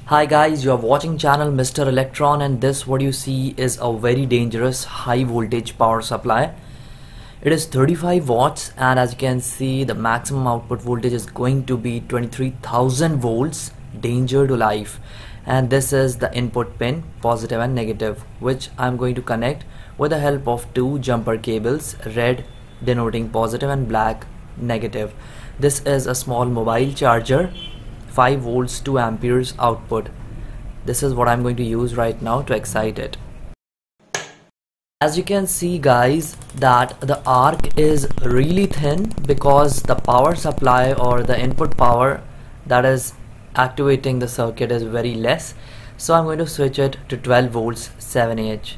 Hi guys, you are watching channel Mr. Electron, and this what you see is a very dangerous high voltage power supply. It is 35 watts, and as you can see the maximum output voltage is going to be 23,000 volts, danger to life. And this is the input pin, positive and negative, which I'm going to connect with the help of two jumper cables, red denoting positive and black negative. This is a small mobile charger, 5 volts 2 amperes output. This is what I'm going to use right now to excite it. As you can see guys, that the arc is really thin because the power supply or the input power that is activating the circuit is very less. So I'm going to switch it to 12 volts 7Ah.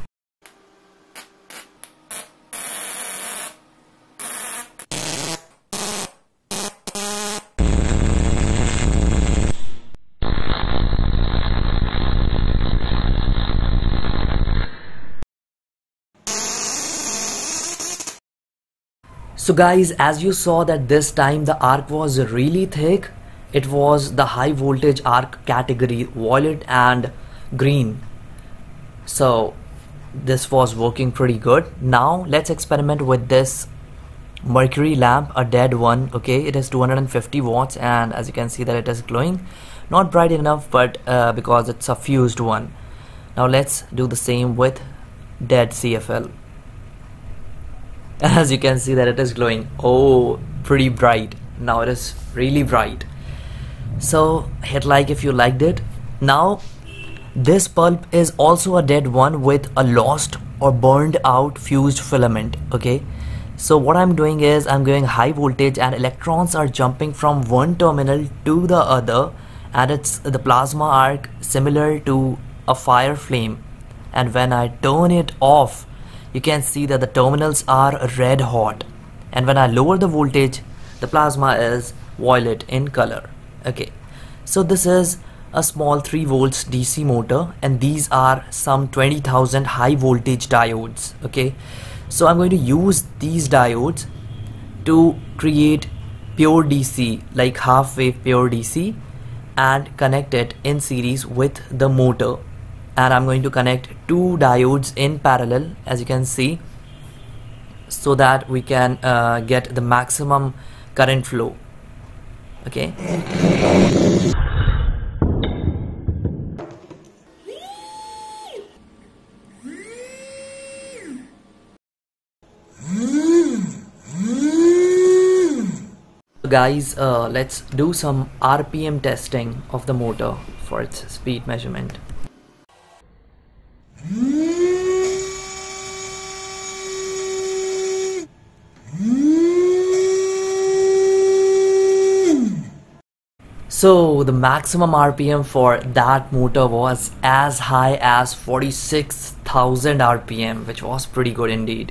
So guys, as you saw that this time the arc was really thick. It was the high voltage arc category, violet and green. So this was working pretty good. Now let's experiment with this Mercury lamp, a dead one. Okay, it is 250 watts, and as you can see that it is glowing. Not bright enough, but because it's a fused one. Now let's do the same with dead CFL. As you can see that it is glowing. Oh, pretty bright. Now it is really bright. So hit like if you liked it. Now this bulb is also a dead one with a lost or burned out fused filament. Okay, so what I'm doing is I'm giving high voltage and electrons are jumping from one terminal to the other, and it's the plasma arc similar to a fire flame. And when I turn it off, you can see that the terminals are red hot, and when I lower the voltage, the plasma is violet in color. Okay, so this is a small 3 volts DC motor, and these are some 20,000 high voltage diodes. Okay, so I'm going to use these diodes to create pure DC, like half wave pure DC, and connect it in series with the motor. And I'm going to connect two diodes in parallel, as you can see, so that we can get the maximum current flow. Okay. So guys, let's do some RPM testing of the motor for its speed measurement. So the maximum RPM for that motor was as high as 46,000 RPM, which was pretty good indeed.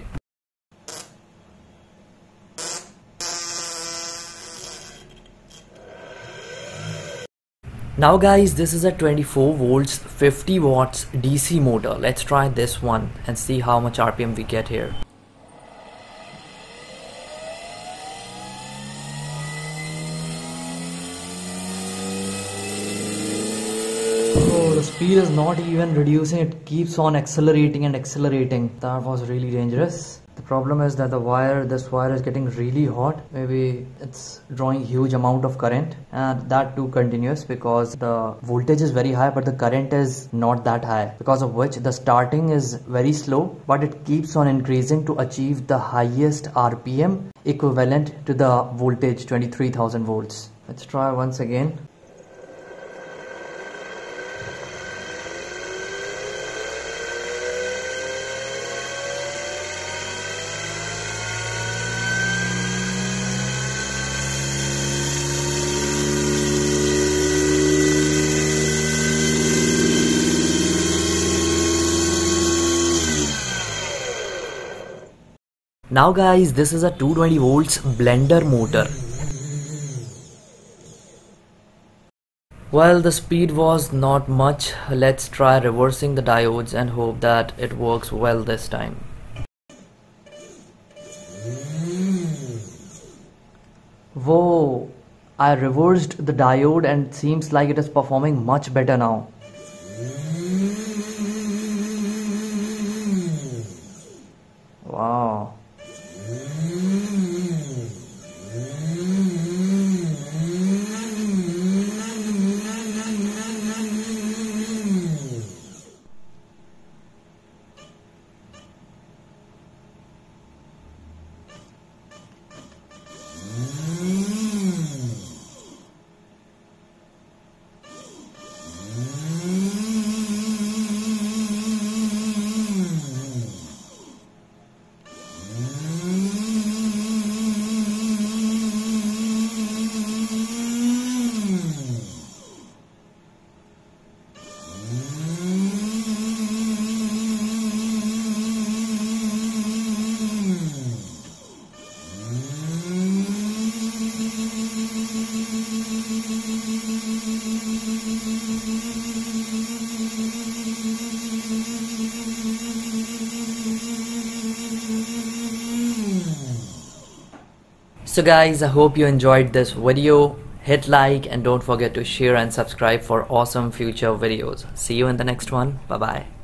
Now guys, this is a 24 volts 50 watts DC motor. Let's try this one and see how much RPM we get here. Oh, the speed is not even reducing, it keeps on accelerating and accelerating. That was really dangerous. The problem is that this wire is getting really hot. Maybe it's drawing huge amount of current, and that too continuous, because the voltage is very high but the current is not that high, because of which the starting is very slow, but it keeps on increasing to achieve the highest RPM equivalent to the voltage 23,000 volts. Let's try once again. Now guys, this is a 220 volts blender motor. Well, the speed was not much. Let's try reversing the diodes and hope that it works well this time. Whoa, I reversed the diode and it seems like it is performing much better now. Wow. So guys, I hope you enjoyed this video. Hit like and don't forget to share and subscribe for awesome future videos. See you in the next one. Bye bye.